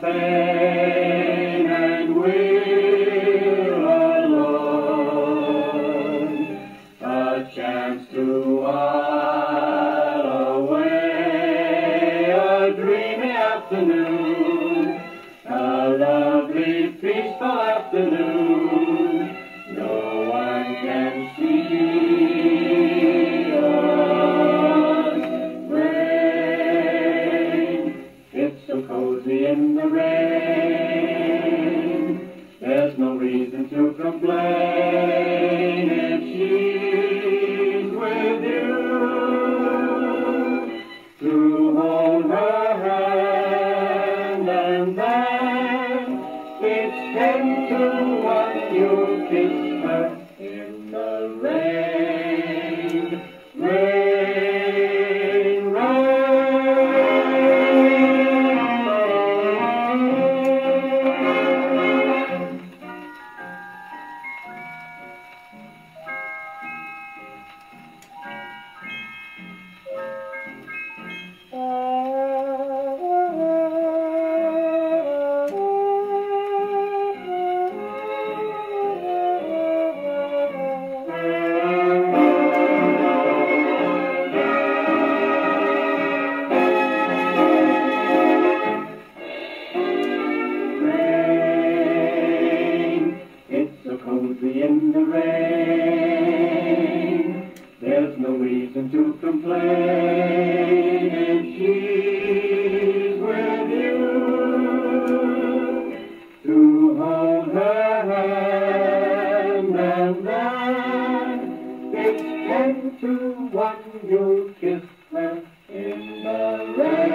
pain and we're alone. A chance to while away a dreamy afternoon, a lovely peaceful afternoon. No one can see us rain. It's so cozy in the rain. There's no reason to complain if she's with you. To hold her hand and then it's 10 to 1 you kiss her in the rain, rain, rain. Cozy in the rain, there's no reason to complain if she's with you. To hold her hand and then it's 10 to 1 you kiss her in the rain.